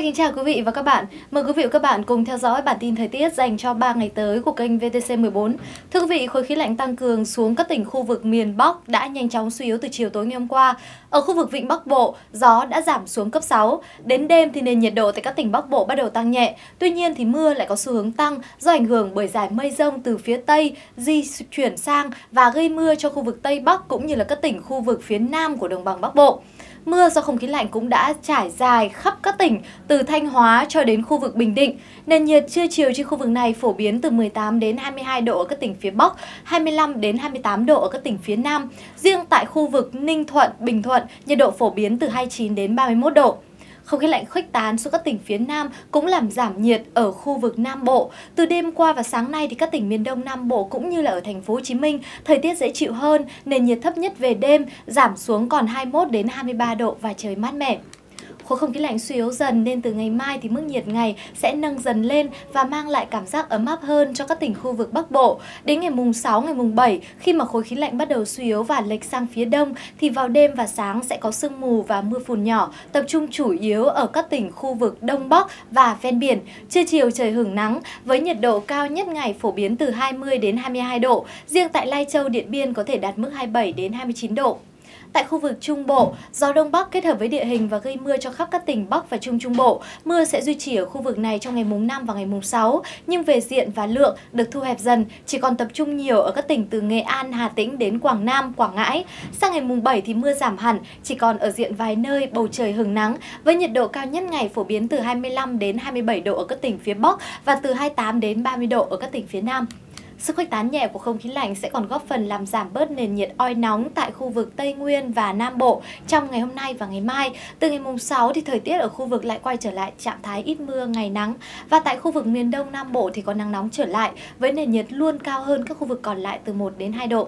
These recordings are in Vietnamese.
Xin kính chào quý vị và các bạn. Mời quý vị và các bạn cùng theo dõi bản tin thời tiết dành cho 3 ngày tới của kênh VTC14. Thưa quý vị, khối khí lạnh tăng cường xuống các tỉnh khu vực miền Bắc đã nhanh chóng suy yếu từ chiều tối ngày hôm qua. Ở khu vực Vịnh Bắc Bộ, gió đã giảm xuống cấp 6. Đến đêm thì nền nhiệt độ tại các tỉnh Bắc Bộ bắt đầu tăng nhẹ. Tuy nhiên thì mưa lại có xu hướng tăng do ảnh hưởng bởi dải mây rông từ phía Tây di chuyển sang và gây mưa cho khu vực Tây Bắc cũng như là các tỉnh khu vực phía Nam của đồng bằng Bắc Bộ. Mưa do không khí lạnh cũng đã trải dài khắp các tỉnh từ Thanh Hóa cho đến khu vực Bình Định. Nền nhiệt trưa chiều trên khu vực này phổ biến từ 18 đến 22 độ ở các tỉnh phía Bắc, 25 đến 28 độ ở các tỉnh phía Nam. Riêng tại khu vực Ninh Thuận, Bình Thuận, nhiệt độ phổ biến từ 29 đến 31 độ. Không khí lạnh khuếch tán xuống các tỉnh phía Nam cũng làm giảm nhiệt ở khu vực Nam Bộ. Từ đêm qua và sáng nay thì các tỉnh miền Đông Nam Bộ cũng như là ở thành phố Hồ Chí Minh, thời tiết dễ chịu hơn, nền nhiệt thấp nhất về đêm giảm xuống còn 21 đến 23 độ và trời mát mẻ. Khối không khí lạnh suy yếu dần nên từ ngày mai thì mức nhiệt ngày sẽ nâng dần lên và mang lại cảm giác ấm áp hơn cho các tỉnh khu vực Bắc Bộ. Đến ngày mùng 6, ngày mùng 7, khi mà khối khí lạnh bắt đầu suy yếu và lệch sang phía đông thì vào đêm và sáng sẽ có sương mù và mưa phùn nhỏ, tập trung chủ yếu ở các tỉnh khu vực Đông Bắc và ven biển. Trưa chiều trời hửng nắng với nhiệt độ cao nhất ngày phổ biến từ 20 đến 22 độ. Riêng tại Lai Châu, Điện Biên có thể đạt mức 27 đến 29 độ. Tại khu vực Trung Bộ, gió Đông Bắc kết hợp với địa hình và gây mưa cho khắp các tỉnh Bắc và Trung Trung Bộ. Mưa sẽ duy trì ở khu vực này trong ngày mùng 5 và ngày mùng 6, nhưng về diện và lượng được thu hẹp dần, chỉ còn tập trung nhiều ở các tỉnh từ Nghệ An, Hà Tĩnh đến Quảng Nam, Quảng Ngãi. Sang ngày mùng 7 thì mưa giảm hẳn, chỉ còn ở diện vài nơi, bầu trời hửng nắng, với nhiệt độ cao nhất ngày phổ biến từ 25 đến 27 độ ở các tỉnh phía Bắc và từ 28 đến 30 độ ở các tỉnh phía Nam. Sự khuếch tán nhẹ của không khí lạnh sẽ còn góp phần làm giảm bớt nền nhiệt oi nóng tại khu vực Tây Nguyên và Nam Bộ trong ngày hôm nay và ngày mai. Từ ngày mùng 6 thì thời tiết ở khu vực lại quay trở lại trạng thái ít mưa, ngày nắng. Và tại khu vực miền Đông Nam Bộ thì có nắng nóng trở lại với nền nhiệt luôn cao hơn các khu vực còn lại từ 1 đến 2 độ.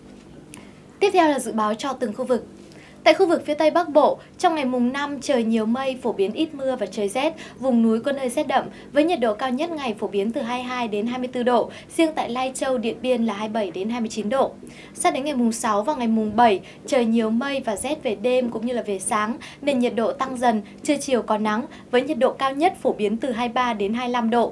Tiếp theo là dự báo cho từng khu vực. Tại khu vực phía Tây Bắc Bộ, trong ngày mùng 5 trời nhiều mây, phổ biến ít mưa và trời rét, vùng núi có nơi rét đậm với nhiệt độ cao nhất ngày phổ biến từ 22 đến 24 độ, riêng tại Lai Châu, Điện Biên là 27 đến 29 độ. Sang đến ngày mùng 6 và ngày mùng 7, trời nhiều mây và rét về đêm cũng như là về sáng, nên nhiệt độ tăng dần, trưa chiều có nắng với nhiệt độ cao nhất phổ biến từ 23 đến 25 độ.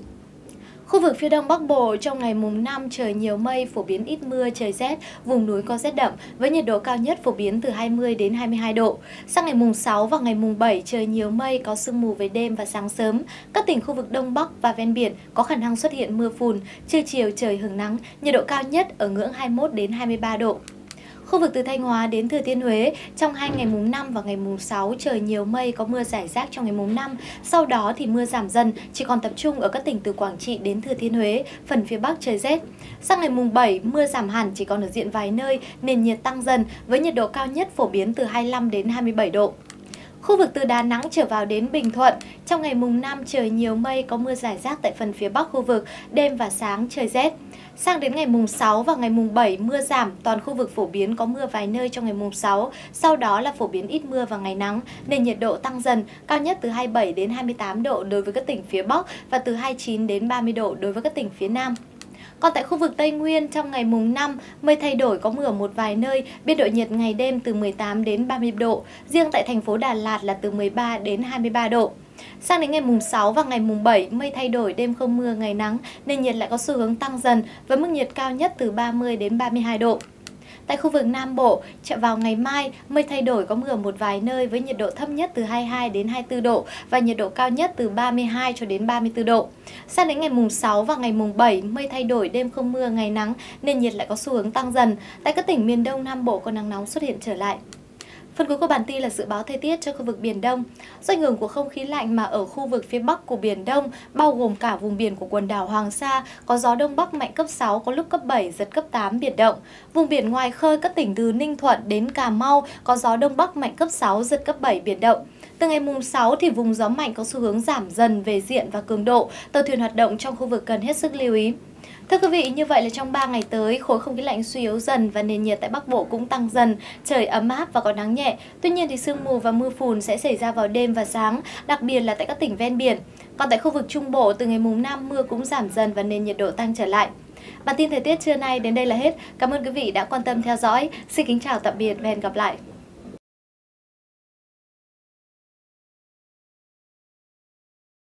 Khu vực phía Đông Bắc Bộ trong ngày mùng 5 trời nhiều mây, phổ biến ít mưa, trời rét, vùng núi có rét đậm với nhiệt độ cao nhất phổ biến từ 20 đến 22 độ. Sang ngày mùng 6 và ngày mùng 7 trời nhiều mây, có sương mù về đêm và sáng sớm. Các tỉnh khu vực Đông Bắc và ven biển có khả năng xuất hiện mưa phùn, trưa chiều trời hửng nắng, nhiệt độ cao nhất ở ngưỡng 21 đến 23 độ. Khu vực từ Thanh Hóa đến Thừa Thiên Huế, trong hai ngày mùng 5 và ngày mùng 6 trời nhiều mây, có mưa rải rác trong ngày mùng 5. Sau đó thì mưa giảm dần, chỉ còn tập trung ở các tỉnh từ Quảng Trị đến Thừa Thiên Huế, phần phía Bắc trời rét. Sang ngày mùng 7, mưa giảm hẳn, chỉ còn ở diện vài nơi, nền nhiệt tăng dần với nhiệt độ cao nhất phổ biến từ 25 đến 27 độ. Khu vực từ Đà Nẵng trở vào đến Bình Thuận, trong ngày mùng 5 trời nhiều mây, có mưa rải rác tại phần phía Bắc khu vực, đêm và sáng trời rét. Sang đến ngày mùng 6 và ngày mùng 7 mưa giảm, toàn khu vực phổ biến có mưa vài nơi trong ngày mùng 6, sau đó là phổ biến ít mưa và ngày nắng, nên nhiệt độ tăng dần, cao nhất từ 27 đến 28 độ đối với các tỉnh phía Bắc và từ 29 đến 30 độ đối với các tỉnh phía Nam. Còn tại khu vực Tây Nguyên, trong ngày mùng 5, mây thay đổi, có mưa ở một vài nơi, biên độ nhiệt ngày đêm từ 18 đến 30 độ, riêng tại thành phố Đà Lạt là từ 13 đến 23 độ. Sang đến ngày mùng 6 và ngày mùng 7, mây thay đổi, đêm không mưa, ngày nắng, nên nhiệt lại có xu hướng tăng dần với mức nhiệt cao nhất từ 30 đến 32 độ. Tại khu vực Nam Bộ, vào ngày mai, mây thay đổi, có mưa ở một vài nơi với nhiệt độ thấp nhất từ 22 đến 24 độ và nhiệt độ cao nhất từ 32 cho đến 34 độ. Sang đến ngày mùng 6 và ngày mùng 7, mây thay đổi, đêm không mưa, ngày nắng, nên nhiệt lại có xu hướng tăng dần. Tại các tỉnh miền Đông Nam Bộ có nắng nóng xuất hiện trở lại. Phần cuối của bản tin là dự báo thời tiết cho khu vực Biển Đông. Do ảnh hưởng của không khí lạnh mà ở khu vực phía Bắc của Biển Đông, bao gồm cả vùng biển của quần đảo Hoàng Sa, có gió Đông Bắc mạnh cấp 6, có lúc cấp 7, giật cấp 8, biển động. Vùng biển ngoài khơi các tỉnh từ Ninh Thuận đến Cà Mau có gió Đông Bắc mạnh cấp 6, giật cấp 7, biển động. Từ ngày mùng 6 thì vùng gió mạnh có xu hướng giảm dần về diện và cường độ, tàu thuyền hoạt động trong khu vực cần hết sức lưu ý. Thưa quý vị, như vậy là trong 3 ngày tới, khối không khí lạnh suy yếu dần và nền nhiệt tại Bắc Bộ cũng tăng dần, trời ấm áp và có nắng nhẹ. Tuy nhiên thì sương mù và mưa phùn sẽ xảy ra vào đêm và sáng, đặc biệt là tại các tỉnh ven biển. Còn tại khu vực Trung Bộ, từ ngày mùng 5 mưa cũng giảm dần và nền nhiệt độ tăng trở lại. Bản tin thời tiết trưa nay đến đây là hết. Cảm ơn quý vị đã quan tâm theo dõi. Xin kính chào tạm biệt và hẹn gặp lại.